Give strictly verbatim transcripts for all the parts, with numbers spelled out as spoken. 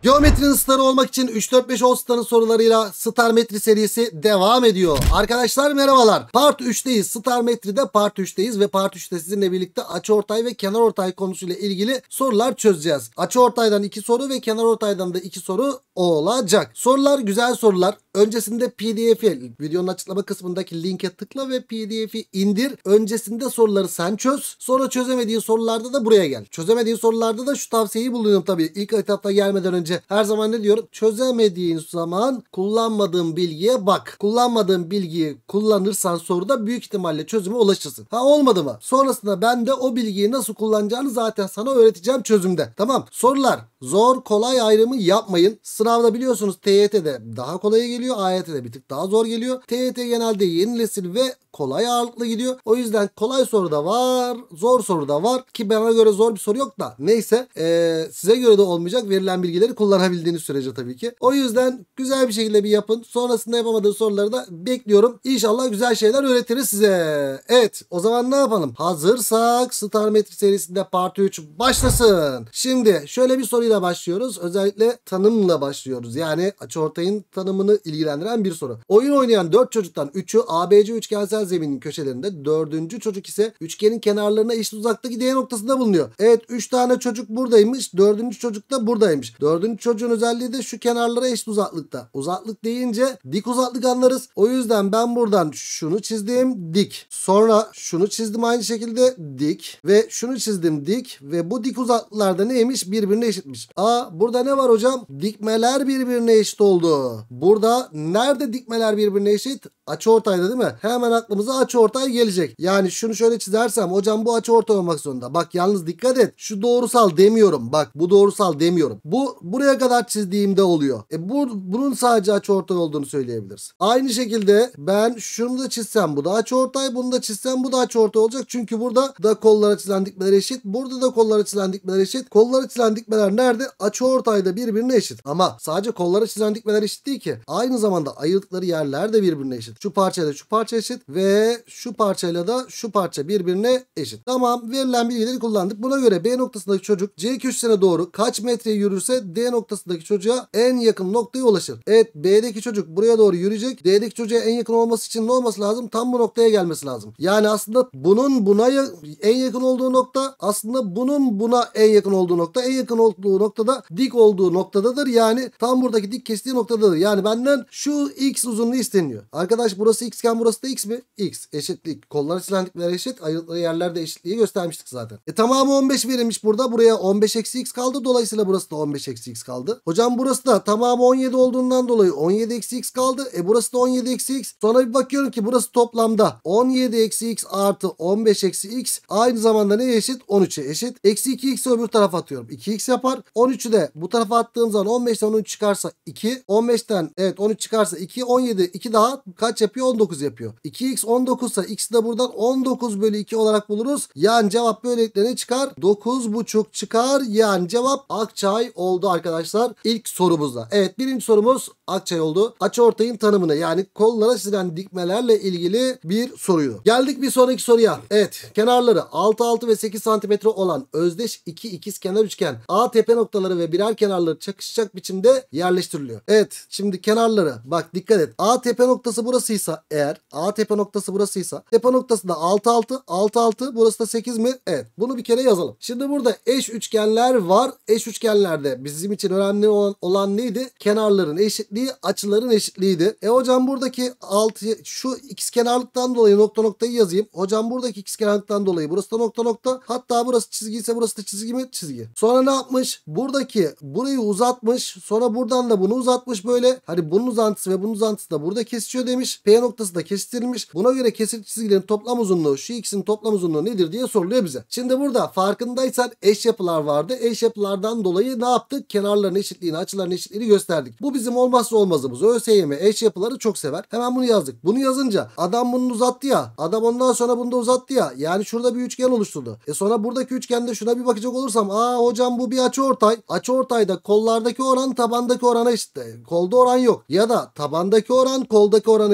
Geometrinin starı olmak için üç dört beş on starın sorularıyla Starmetri serisi devam ediyor. Arkadaşlar merhabalar. Part üçteyiz. Starmetri'de Part üçteyiz ve Part üçte sizinle birlikte açıortay ve kenarortay konusuyla ilgili sorular çözeceğiz. Açıortaydan iki soru ve kenarortaydan da iki soru olacak. Sorular güzel sorular. Öncesinde P D F'i videonun açıklama kısmındaki linke tıkla ve P D F'i indir. Öncesinde soruları sen çöz. Sonra çözemediğin sorularda da buraya gel. Çözemediğin sorularda da şu tavsiyeyi buluyorum tabii. İlk etapta gelmeden önce her zaman ne diyorum? Çözemediğin zaman kullanmadığın bilgiye bak. Kullanmadığın bilgiyi kullanırsan soruda büyük ihtimalle çözüme ulaşırsın. Ha olmadı mı? Sonrasında ben de o bilgiyi nasıl kullanacağını zaten sana öğreteceğim çözümde. Tamam. Sorular zor kolay ayrımı yapmayın. Sınavda biliyorsunuz T Y T'de daha kolay geliyor. A Y T'de bir tık daha zor geliyor. T Y T genelde yeni nesil ve kolay ağırlıklı gidiyor. O yüzden kolay soru da var. Zor soru da var. Ki bana göre zor bir soru yok da. Neyse. Ee, size göre de olmayacak. Verilen bilgileri kullanabildiğiniz sürece tabii ki. O yüzden güzel bir şekilde bir yapın. Sonrasında yapamadığınız soruları da bekliyorum. İnşallah güzel şeyler öğretiriz size. Evet. O zaman ne yapalım? Hazırsak Starmetri serisinde Part üç başlasın. Şimdi şöyle bir soruyla başlıyoruz. Özellikle tanımla başlıyoruz. Yani açıortayın tanımını ilgilendiren bir soru. Oyun oynayan dört çocuktan üçü A B C üçgensel zeminin köşelerinde, dördüncü çocuk ise üçgenin kenarlarına eşit uzaktaki D noktasında bulunuyor. Evet, üç tane çocuk buradaymış. dördüncü çocuk da buradaymış. dördüncü çocuğun özelliği de şu kenarlara eşit uzaklıkta. Uzaklık deyince dik uzaklık anlarız. O yüzden ben buradan şunu çizdim, dik. Sonra şunu çizdim aynı şekilde, dik. Ve şunu çizdim, dik. Ve bu dik uzaklıklarda neymiş? Birbirine eşitmiş. Aa, burada ne var hocam? Dikmeler birbirine eşit oldu. Burada nerede dikmeler birbirine eşit? Açıortayda değil mi? Hemen aklımıza açıortay gelecek. Yani şunu şöyle çizersem hocam bu açıortay olmak zorunda. Bak yalnız dikkat et. Şu doğrusal demiyorum. Bak bu doğrusal demiyorum. Bu buraya kadar çizdiğimde oluyor. E bu, bunun sadece açıortay olduğunu söyleyebiliriz. Aynı şekilde ben şunu da çizsem bu da açıortay. Bunu da çizsem bu da açıortay olacak. Çünkü burada da kollara çizilen dikmeler eşit. Burada da kollara çizilen dikmeler eşit. Kollara çizilen dikmeler nerede? Açıortayda birbirine eşit. Ama sadece kollara çizilen dikmeler eşit değil ki. Aynı zamanda ayırdıkları yerler de birbirine eşit. Şu parçayla şu parça eşit ve şu parçayla da şu parça birbirine eşit. Tamam, verilen bilgileri kullandık. Buna göre B noktasındaki çocuk C köşesine doğru kaç metre yürürse D noktasındaki çocuğa en yakın noktaya ulaşır. Evet, B'deki çocuk buraya doğru yürüyecek. D'deki çocuğa en yakın olması için ne olması lazım? Tam bu noktaya gelmesi lazım. Yani aslında bunun buna en yakın olduğu nokta, aslında bunun buna en yakın olduğu nokta, en yakın olduğu noktada dik olduğu noktadadır. Yani tam buradaki dik kestiği noktadadır. Yani benden şu x uzunluğu isteniyor. Arkadaş burası x iken burası da x mi? X eşitlik. Kollar çizilen dikmeler eşit. Ayrıldıkları yerlerde eşitliği göstermiştik zaten. E tamamı on beş verilmiş burada. Buraya on beş eksi x kaldı. Dolayısıyla burası da on beş eksi x kaldı. Hocam burası da tamamı on yedi olduğundan dolayı on yedi eksi x kaldı. E burası da on yedi eksi x. Sonra bir bakıyorum ki burası toplamda on yedi eksi x artı on beş eksi x aynı zamanda neye eşit? on üçe eşit. Eksi iki x'i öbür tarafa atıyorum. iki x yapar. on üçü de bu tarafa attığım zaman on beşten on üç çıkarsa iki. on beşten evet on üç çıkarsa iki. on yedi iki daha kaç yapıyor? on dokuz yapıyor. iki x on dokuz ise x'i de buradan on dokuz bölü iki olarak buluruz. Yani cevap böylelikle ne çıkar? dokuz buçuk çıkar. Yani cevap Akçay oldu arkadaşlar. İlk sorumuzda. Evet, birinci sorumuz Akçay oldu. Açıortayın tanımını, yani kollara çizilen dikmelerle ilgili bir soruyu. Geldik bir sonraki soruya. Evet, kenarları altı altı ve sekiz santimetre olan özdeş iki ikizkenar üçgen A tepe noktaları ve birer kenarları çakışacak biçimde yerleştiriliyor. Evet, şimdi kenarları bak dikkat et. A tepe noktası burasıysa, eğer A tepe noktası burasıysa, tepe noktası da altı altı, altı altı, burası da sekiz mi? Evet, bunu bir kere yazalım. Şimdi burada eş üçgenler var. Eş üçgenlerde bizim için önemli olan, olan neydi? Kenarların eşitliği, açıların eşitliğiydi. E hocam buradaki altı, şu ikizkenarlıktan dolayı nokta noktayı yazayım. Hocam buradaki ikizkenarlıktan dolayı burası da nokta nokta. Hatta burası çizgi ise burası da çizgi mi? Çizgi. Sonra ne yapmış? Buradaki burayı uzatmış. Sonra buradan da bunu uzatmış böyle. Hani bunun uzantısı ve bunun uzantısı da burada kesişiyor demiş. P noktası da kesiştirilmiş. Buna göre kesik çizgilerin toplam uzunluğu, şu ikisinin toplam uzunluğu nedir diye soruluyor bize. Şimdi burada farkındaysan eş yapılar vardı. Eş yapılardan dolayı ne yaptık? Kenarların eşitliğini, açıların eşitliğini gösterdik. Bu bizim olmazsa olmazımız. ÖSYM eş yapıları çok sever. Hemen bunu yazdık. Bunu yazınca adam bunu uzattı ya. Adam ondan sonra bunu da uzattı ya. Yani şurada bir üçgen oluşturdu. E sonra buradaki üçgende şuna bir bakacak olursam, aa hocam bu bir açıortay. Açıortayda kollardaki oran tabandaki orana eşit. Kolda oran yok. Ya da tabandaki oran koldaki orana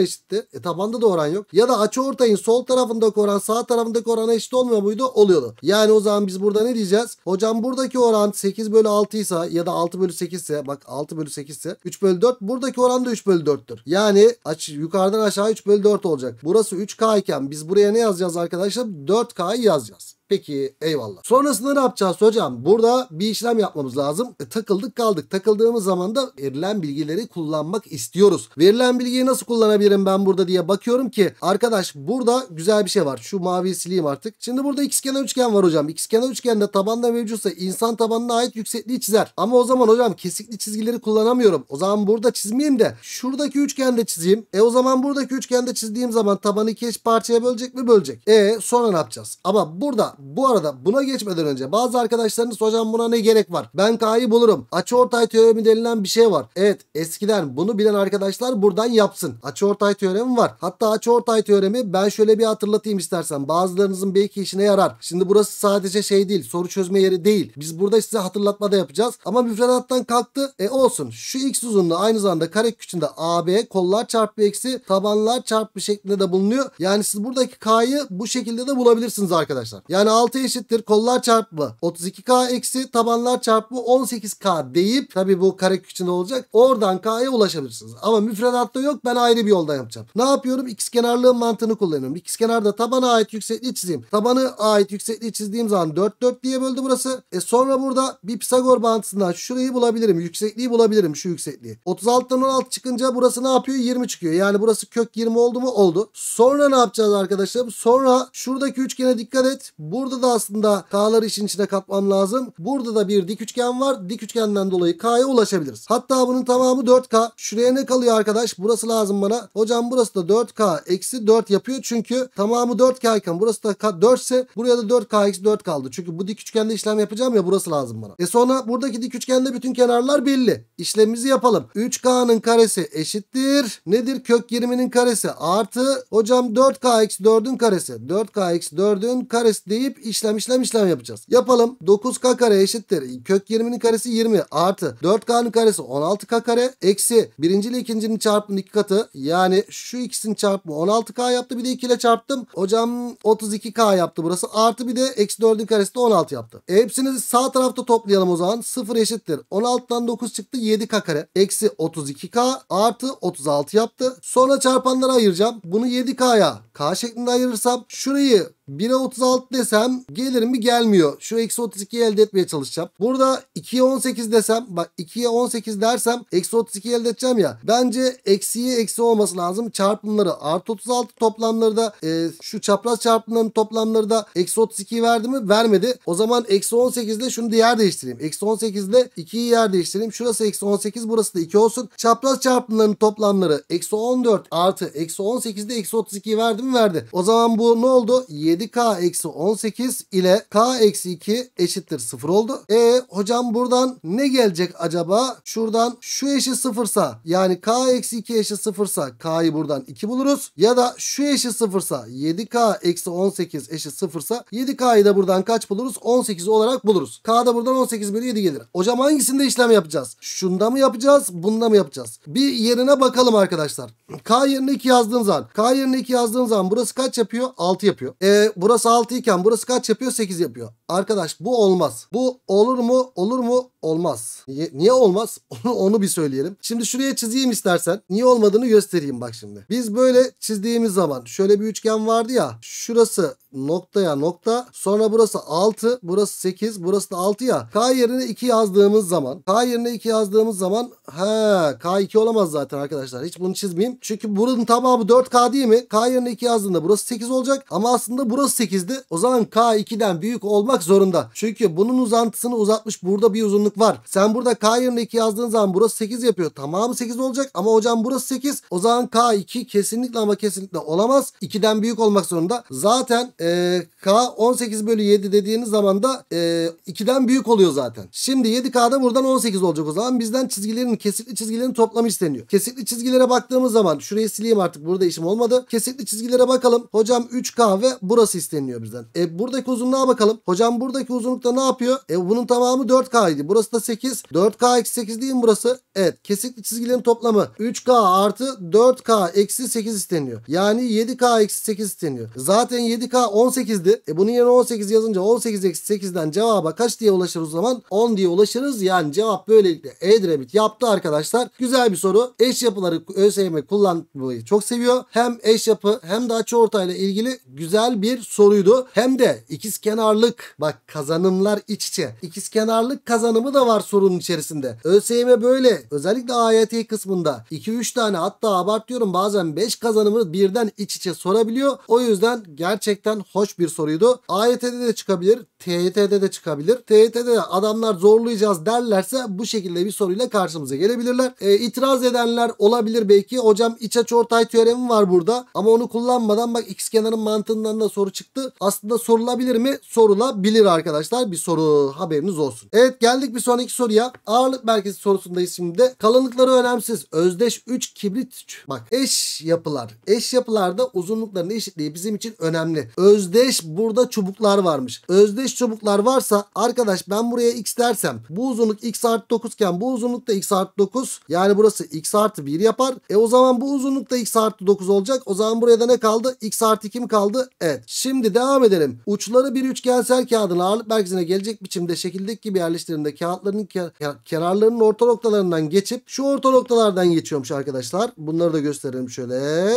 eşitti. E tabanda da oran yok. Ya da açıortayın sol tarafındaki oran sağ tarafındaki orana eşit olmuyor muydu? Oluyordu. Yani o zaman biz burada ne diyeceğiz? Hocam buradaki oran sekiz bölü altı ise ya da altı bölü sekiz ise, bak altı bölü sekiz ise üç bölü dört. Buradaki oran da üç bölü dörttür. Yani aç, yukarıdan aşağı üç bölü dört olacak. Burası üç K iken biz buraya ne yazacağız arkadaşlar? dört K'yı yazacağız. Peki eyvallah. Sonrasında ne yapacağız hocam? Burada bir işlem yapmamız lazım. E, takıldık kaldık. Takıldığımız zaman da verilen bilgileri kullanmak istiyoruz. Verilen bilgiyi nasıl kullanabilirim ben burada diye bakıyorum ki arkadaş burada güzel bir şey var. Şu maviyi sileyim artık. Şimdi burada ikizkenar üçgen var hocam. İkizkenar üçgende tabanda mevcutsa insan tabanına ait yüksekliği çizer. Ama o zaman hocam kesikli çizgileri kullanamıyorum. O zaman burada çizmeyeyim de şuradaki üçgende çizeyim. E o zaman buradaki üçgende çizdiğim zaman tabanı iki eş parçaya bölecek mi? Bölecek. E sonra ne yapacağız? Ama burada bu arada buna geçmeden önce bazı arkadaşlarınız hocam buna ne gerek var? Ben K'yı bulurum. Açıortay teoremi denilen bir şey var. Evet, eskiden bunu bilen arkadaşlar buradan yapsın. Açıortay teoremi var. Hatta açıortay teoremi ben şöyle bir hatırlatayım istersen. Bazılarınızın belki işine yarar. Şimdi burası sadece şey değil, soru çözme yeri değil. Biz burada size hatırlatma da yapacağız. Ama müfredattan kalktı. E olsun. Şu x uzunluğu aynı zamanda karekök içinde A B kollar çarpı eksi tabanlar çarpı şeklinde de bulunuyor. Yani siz buradaki K'yı bu şekilde de bulabilirsiniz arkadaşlar. Yani altı eşittir kollar çarpımı otuz iki K eksi tabanlar çarpımı on sekiz K deyip, tabi bu karekök içinde olacak, oradan K'ya ulaşabilirsiniz. Ama müfredatta yok, ben ayrı bir yoldan yapacağım. Ne yapıyorum? İkizkenarlığın mantığını kullanıyorum. İkizkenarda tabana ait yüksekliği çizeyim. Tabanı ait yüksekliği çizdiğim zaman dört dört diye böldü burası. E sonra burada bir Pisagor bağıntısından şurayı bulabilirim. Yüksekliği bulabilirim, şu yüksekliği. otuz altıdan on altı çıkınca burası ne yapıyor? yirmi çıkıyor. Yani burası kök yirmi oldu mu? Oldu. Sonra ne yapacağız arkadaşlar? Sonra şuradaki üçgene dikkat et. Burada da aslında K'ları işin içine katmam lazım. Burada da bir dik üçgen var. Dik üçgenden dolayı K'ya ulaşabiliriz. Hatta bunun tamamı dört K. Şuraya ne kalıyor arkadaş? Burası lazım bana. Hocam burası da dört K eksi dört yapıyor. Çünkü tamamı dört K iken burası da dört ise buraya da dört K eksi dört kaldı. Çünkü bu dik üçgende işlem yapacağım ya, burası lazım bana. E sonra buradaki dik üçgende bütün kenarlar belli. İşlemimizi yapalım. üç K'nın karesi eşittir. Nedir? Kök yirminin karesi artı hocam dört K eksi dördün karesi. dört K eksi dördün karesi deyip işlem işlem işlem yapacağız. Yapalım. dokuz K kare eşittir. Kök yirminin karesi yirmi artı dört K'nın karesi on altı K kare eksi birinci ile ikincinin çarpımının iki katı, yani şu ikisinin çarpımı on altı K yaptı. Bir de iki ile çarptım. Hocam otuz iki K yaptı burası. Artı bir de eksi dördün karesi de on altı yaptı. E hepsini sağ tarafta toplayalım o zaman. sıfır eşittir. on altıdan dokuz çıktı. yedi K kare eksi otuz iki K artı otuz altı yaptı. Sonra çarpanlara ayıracağım. Bunu yedi K'ya K şeklinde ayırırsam şurayı bire otuz altı desem gelir mi? Gelmiyor. Şu eksi otuz ikiyi elde etmeye çalışacağım. Burada ikiye on sekiz desem, bak ikiye on sekiz dersem eksi otuz ikiyi elde edeceğim ya. Bence eksiye eksi olması lazım. Çarpımları artı otuz altı, toplamları da e, şu çapraz çarpımların toplamları da eksi otuz ikiyi verdi mi? Vermedi. O zaman eksi on sekiz ile şunu da yer değiştireyim. Eksi on sekiz ile ikiyi yer değiştireyim. Şurası eksi on sekiz, burası da iki olsun. Çapraz çarpımların toplamları eksi on dört artı eksi on sekiz de eksi otuz ikiyi verdi mi? Verdi. O zaman bu ne oldu? yedi K eksi on sekiz ile K eksi iki eşittir sıfır oldu. E hocam buradan ne gelecek acaba? Şuradan şu eşit sıfırsa, yani K eksi iki eşit sıfırsa K'yı buradan iki buluruz. Ya da şu eşit sıfırsa, yedi K eksi on sekiz eşit sıfırsa yedi K'yı da buradan kaç buluruz? on sekiz olarak buluruz. K da buradan on sekiz bölü yedi gelir. Hocam hangisinde işlem yapacağız? Şunda mı yapacağız? Bunda mı yapacağız? Bir yerine bakalım arkadaşlar. K yerine iki yazdığım zaman, K yerine iki yazdığım zaman burası kaç yapıyor? altı yapıyor. E burası altı iken burası kaç yapıyor? sekiz yapıyor. Arkadaş bu olmaz. Bu olur mu? Olur mu? Olmaz. Niye, niye olmaz? Onu, onu bir söyleyelim. Şimdi şuraya çizeyim istersen. Niye olmadığını göstereyim bak şimdi. Biz böyle çizdiğimiz zaman şöyle bir üçgen vardı ya. Şurası noktaya nokta. Sonra burası altı. Burası sekiz. Burası da altı ya. K yerine iki yazdığımız zaman. K yerine iki yazdığımız zaman. He, K iki olamaz zaten arkadaşlar. Hiç bunu çizmeyeyim. Çünkü buranın tamamı dört K değil mi? K yerine iki yazdığında burası sekiz olacak. Ama aslında burası sekizdi. O zaman K ikiden büyük olmak zorunda. Çünkü bunun uzantısını uzatmış. Burada bir uzunluk var. Sen burada K yerine iki yazdığın zaman burası sekiz yapıyor. Tamamı sekiz olacak. Ama hocam burası sekiz. O zaman K iki kesinlikle ama kesinlikle olamaz. ikiden büyük olmak zorunda. Zaten e, K on sekiz bölü yedi dediğiniz zaman da e, ikiden büyük oluyor zaten. Şimdi yedi K'da buradan on sekiz olacak o zaman. Bizden çizgilerin, kesikli çizgilerin toplamı isteniyor. Kesikli çizgilere baktığımız zaman şurayı sileyim artık. Burada işim olmadı. Kesikli çizgilere bakalım. Hocam üç K ve burası isteniyor bizden. E E buradaki uzunluğa bakalım. Hocam buradaki uzunlukta ne yapıyor? E bunun tamamı dört K idi. Burası da sekiz. dört K eksi sekiz değil mi burası? Evet. Kesikli çizgilerin toplamı üç K artı dört K eksi sekiz isteniyor. Yani yedi K eksi sekiz isteniyor. Zaten yedi K on sekizdi. E bunun yerine on sekiz yazınca on sekiz eksi sekizden cevaba kaç diye ulaşırız o zaman? on diye ulaşırız. Yani cevap böylelikle Edremit yaptı arkadaşlar. Güzel bir soru. Eş yapıları ÖSYM kullanmayı çok seviyor. Hem eş yapı hem de açıortayla ilgili güzel bir soruydu. Hem de ikizkenarlık, bak kazanımlar iç içe. İkizkenarlık kazanımı da var sorunun içerisinde. ÖSYM böyle özellikle A Y T kısmında iki üç tane, hatta abartıyorum bazen beş kazanımı birden iç içe sorabiliyor. O yüzden gerçekten hoş bir soruydu. A Y T'de de çıkabilir, T Y T'de de çıkabilir. T Y T'de de adamlar zorlayacağız derlerse bu şekilde bir soruyla karşımıza gelebilirler. E, itiraz edenler olabilir belki. Hocam iç açıortay teoremi var burada ama onu kullanmadan bak ikizkenarın mantığından da soru çıktı. Aslında sorulabilir mi? Sorulabilir arkadaşlar. Bir soru, haberiniz olsun. Evet, geldik bir sonraki soruya. Ağırlık merkezi sorusundayız şimdi de. Kalınlıkları önemsiz. Özdeş üç kibrit. Bak eş yapılar. Eş yapılarda uzunlukların eşitliği bizim için önemli. Özdeş burada çubuklar varmış. Özdeş çubuklar varsa arkadaş ben buraya x dersem bu uzunluk x artı dokuz iken bu uzunluk da x artı dokuz. Yani burası x artı bir yapar. E o zaman bu uzunluk da x artı dokuz olacak. O zaman buraya da ne kaldı? X artı iki mi kaldı? Evet. Şimdi devam edelim. Uçları bir üçgensel kağıdın ağırlık merkezine gelecek biçimde şekildeki gibi yerleştirildiğinde kağıtların ke kenarlarının orta noktalarından geçip şu orta noktalardan geçiyormuş arkadaşlar. Bunları da gösterelim şöyle.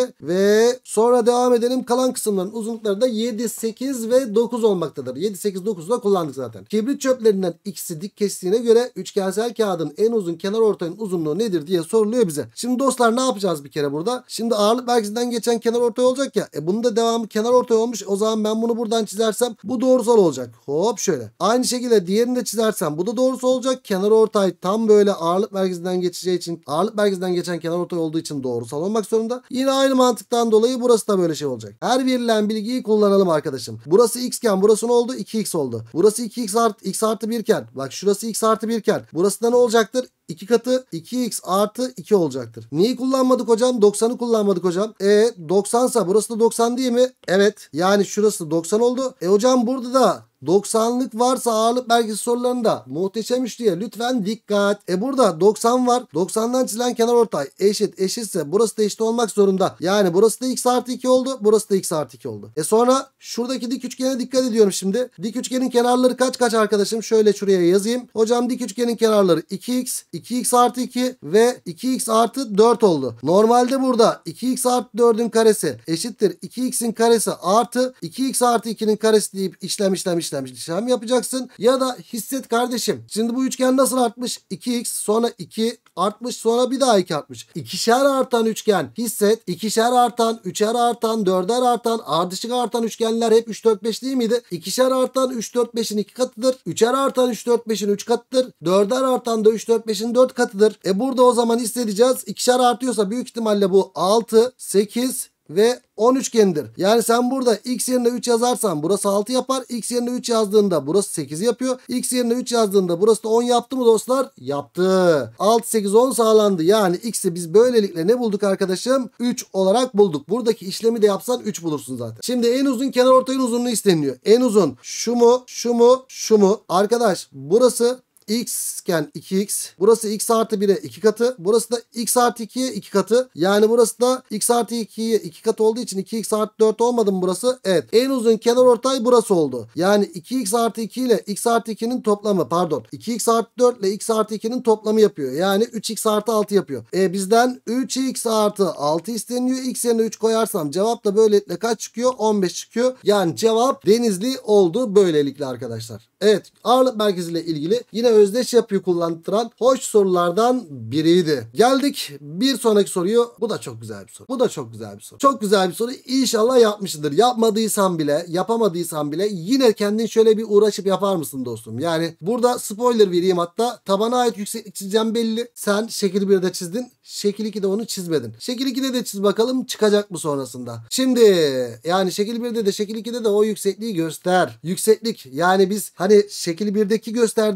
Ve sonra devam edelim. Kalan kısımların uzunlukları da yedi, sekiz ve dokuz olmaktadır. yedi, sekiz, dokuzu da kullandık zaten. Kibrit çöplerinden ikisi dik kestiğine göre üçgensel kağıdın en uzun kenar ortayın uzunluğu nedir diye soruluyor bize. Şimdi dostlar ne yapacağız bir kere burada? Şimdi ağırlık merkezinden geçen kenar ortay olacak ya. E bunun da devamı kenar ortay olmuş. O zaman ben bunu buradan çizersem bu doğrusal olacak. Hop şöyle. Aynı şekilde diğerini de çizersem bu da doğrusal olacak. Kenar ortay tam böyle ağırlık merkezinden geçeceği için, ağırlık merkezinden geçen kenar ortay olduğu için doğrusal olmak zorunda. Yine aynı mantıktan dolayı burası da böyle şey olacak. Her verilen bilgiyi kullanalım arkadaşım. Burası x iken burası ne oldu? iki x oldu. Burası iki x artı, x artı bir iken, bak şurası x artı bir iken burası da ne olacaktır? iki katı iki x artı iki olacaktır. Neyi kullanmadık hocam? doksanı kullanmadık hocam. E doksan ise burası da doksan değil mi? Evet. Yani şurası doksan oldu. E hocam burada da doksanlık varsa ağırlık merkezi sorularında muhteşem üçlüye lütfen dikkat. E burada doksan var. doksandan çizilen kenarortay eşit eşitse burası da eşit olmak zorunda. Yani burası da x artı iki oldu. Burası da x artı iki oldu. E sonra şuradaki dik üçgene dikkat ediyorum şimdi. Dik üçgenin kenarları kaç kaç arkadaşım? Şöyle şuraya yazayım. Hocam dik üçgenin kenarları iki x, iki x artı iki ve iki x artı dört oldu. Normalde burada iki x artı dördün karesi eşittir iki x'in karesi artı iki x artı ikinin karesi deyip işlem işlem işlem işlem yapacaksın. Ya da hisset kardeşim. Şimdi bu üçgen nasıl artmış? iki x sonra iki artmış, sonra bir daha iki artmış. İkişer artan üçgen hisset. İkişer artan, üçer artan, dörder artan, ardışık artan üçgenler hep üç dört beş değil miydi? İkişer artan üç dört beşin iki katıdır. Üçer artan üç dört beşin üç katıdır. Dörder artan da üç dört beşin dört katıdır. E burada o zaman hissedeceğiz. İkişer artıyorsa büyük ihtimalle bu altı, sekiz ve on üçgendir. Yani sen burada x yerine üç yazarsan burası altı yapar. X yerine üç yazdığında burası sekiz yapıyor. X yerine üç yazdığında burası da on yaptı mı dostlar? Yaptı. altı, sekiz, on sağlandı. Yani x'i biz böylelikle ne bulduk arkadaşım? üç olarak bulduk. Buradaki işlemi de yapsan üç bulursun zaten. Şimdi en uzun kenarortayın uzunluğu isteniyor. En uzun şu mu? Şu mu? Şu mu? Arkadaş burası x iken iki x. Burası x artı bire iki katı. Burası da x artı ikiye iki katı. Yani burası da x artı ikiye iki katı olduğu için iki x artı dört olmadı mı burası? Evet. En uzun kenarortay burası oldu. Yani iki x artı iki ile x artı ikinin toplamı, pardon. iki x artı dört ile x artı ikinin toplamı yapıyor. Yani üç x artı altı yapıyor. E bizden üç x artı altı isteniyor. X yerine üç koyarsam cevap da böylelikle kaç çıkıyor? on beş çıkıyor. Yani cevap Denizli oldu böylelikle arkadaşlar. Evet. Ağırlık merkeziyle ilgili yine özdeş yapıyı kullandıran hoş sorulardan biriydi. Geldik bir sonraki soruyu. Bu da çok güzel bir soru. Bu da çok güzel bir soru. Çok güzel bir soru. İnşallah yapmışsındır. Yapmadıysan bile, yapamadıysan bile yine kendin şöyle bir uğraşıp yapar mısın dostum? Yani burada spoiler vereyim hatta. Tabana ait yükseklik çizeceğim belli. Sen şekil birde çizdin. Şekil ikide onu çizmedin. Şekil ikide de çiz bakalım çıkacak mı sonrasında. Şimdi yani şekil birde de şekil ikide de o yüksekliği göster. Yükseklik yani biz hani şekil birdeki gösterdiğimiz şeyi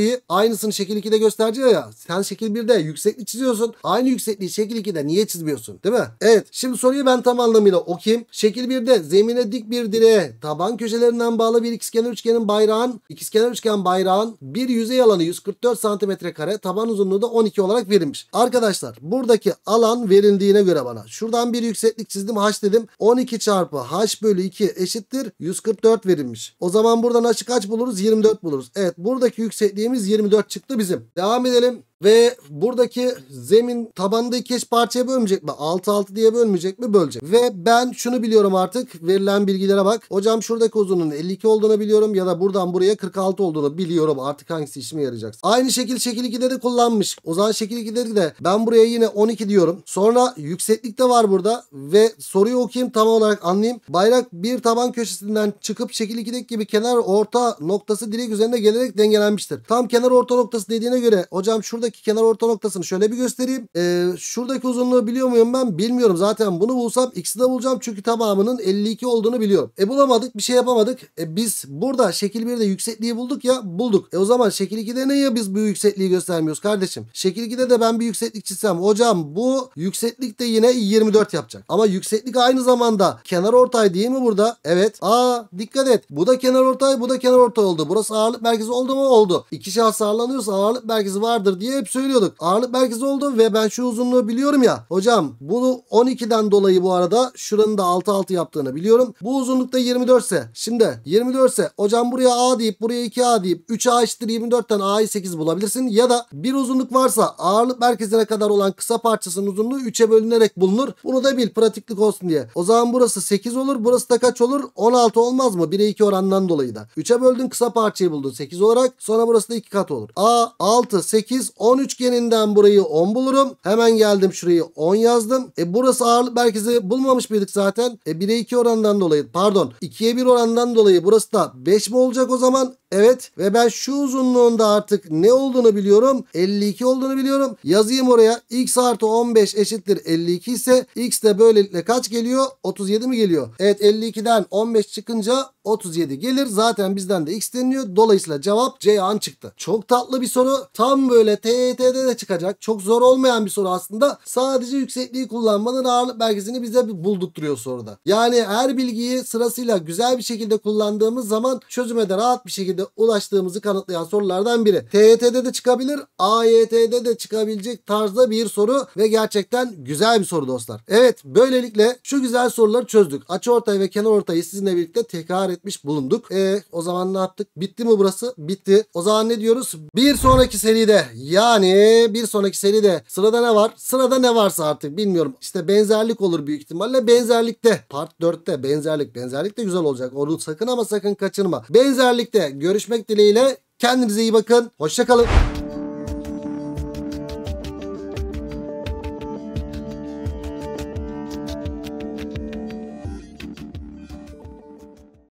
soruyu aynısını şekil ikide göstereceğiz ya. Sen şekil birde yükseklik çiziyorsun. Aynı yüksekliği şekil ikide niye çizmiyorsun? Değil mi? Evet. Şimdi soruyu ben tam anlamıyla okuyayım. Şekil birde zemine dik bir direğe taban köşelerinden bağlı bir ikizkenar üçgenin bayrağın ikizkenar üçgen bayrağın bir yüzey alanı yüz kırk dört santimetre kare, taban uzunluğu da on iki olarak verilmiş. Arkadaşlar buradaki alan verildiğine göre bana şuradan bir yükseklik çizdim, h dedim. on iki çarpı h bölü iki eşittir yüz kırk dört verilmiş. O zaman buradan h'ı kaç buluruz? yirmi dört buluruz. Evet, buradaki yüksekliğimiz yirmi dört çıktı bizim. Devam edelim. Ve buradaki zemin tabanında iki eş parçaya bölmeyecek mi? altı altı diye bölmeyecek mi? Bölecek. Ve ben şunu biliyorum artık. Verilen bilgilere bak. Hocam şuradaki uzunluğun elli iki olduğunu biliyorum. Ya da buradan buraya kırk altı olduğunu biliyorum. Artık hangisi işime yarayacak? Aynı şekil şekil ikide de kullanmış. O zaman şekil ikide de ben buraya yine on iki diyorum. Sonra yükseklik de var burada. Ve soruyu okuyayım tam olarak anlayayım. Bayrak bir taban köşesinden çıkıp şekil ikideki gibi kenar orta noktası direk üzerine gelerek dengelenmiştir. Tam kenar orta noktası dediğine göre hocam şurada kenar orta noktasını şöyle bir göstereyim. Ee, şuradaki uzunluğu biliyor muyum ben? Bilmiyorum. Zaten bunu bulsam x'i de bulacağım. Çünkü tamamının elli iki olduğunu biliyorum. E bulamadık. Bir şey yapamadık. E biz burada şekil birde yüksekliği bulduk ya. Bulduk. E o zaman şekil ikide ne ya biz bu yüksekliği göstermiyoruz kardeşim? Şekil ikide de ben bir yükseklik çizsem. Hocam bu yükseklik de yine yirmi dört yapacak. Ama yükseklik aynı zamanda kenar ortay değil mi burada? Evet. Aa dikkat et. Bu da kenar ortay, bu da kenar ortay oldu. Burası ağırlık merkezi oldu mu? Oldu. İki şahıs ağırlanıyorsa ağırlık merkezi vardır diye hep söylüyorduk. Ağırlık merkezi oldu ve ben şu uzunluğu biliyorum ya. Hocam bunu on ikiden dolayı bu arada şuranın da altı altı yaptığını biliyorum. Bu uzunluk da yirmi dört ise. Şimdi yirmi dört ise hocam buraya A deyip buraya iki A deyip üç A eşittir yirmi dörtten A'yı sekiz bulabilirsin. Ya da bir uzunluk varsa ağırlık merkezine kadar olan kısa parçasının uzunluğu üçe bölünerek bulunur. Bunu da bil pratiklik olsun diye. O zaman burası sekiz olur. Burası da kaç olur? on altı olmaz mı? bire iki oranından dolayı da. üçe böldün, kısa parçayı buldun sekiz olarak. Sonra burası da iki kat olur. A altı sekiz on üçgeninden burayı on bulurum. Hemen geldim şurayı on yazdım. E burası ağırlık merkezi bulmamış mıydık zaten? E bire iki oranından dolayı pardon ikiye bir oranından dolayı burası da beş mi olacak o zaman? Evet ve ben şu uzunluğunda artık ne olduğunu biliyorum. elli iki olduğunu biliyorum. Yazayım oraya. X artı on beş eşittir elli iki ise x de böylelikle kaç geliyor? otuz yedi mi geliyor? Evet, elli ikiden on beş çıkınca otuz yedi gelir. Zaten bizden de x deniliyor. Dolayısıyla cevap Ceyhan çıktı. Çok tatlı bir soru. Tam böyle T Y T'de de çıkacak. Çok zor olmayan bir soru aslında. Sadece yüksekliği kullanmanın ağırlık merkezini bize buldurtturuyor soruda. Yani her bilgiyi sırasıyla güzel bir şekilde kullandığımız zaman çözüme de rahat bir şekilde ulaştığımızı kanıtlayan sorulardan biri. T Y T'de de çıkabilir, A Y T'de de çıkabilecek tarzda bir soru ve gerçekten güzel bir soru dostlar. Evet, böylelikle şu güzel soruları çözdük. Açıortay ve kenarortayı sizinle birlikte tekrar etmiş bulunduk. E o zaman ne yaptık? Bitti mi burası? Bitti. O zaman ne diyoruz? Bir sonraki seride yani bir sonraki seride sırada ne var? Sırada ne varsa artık bilmiyorum. İşte benzerlik olur büyük ihtimalle. Benzerlikte part dörtte benzerlik. Benzerlik de güzel olacak. Onu sakın ama sakın kaçırma. Benzerlikte görüşmek dileğiyle. Kendinize iyi bakın. Hoşça kalın.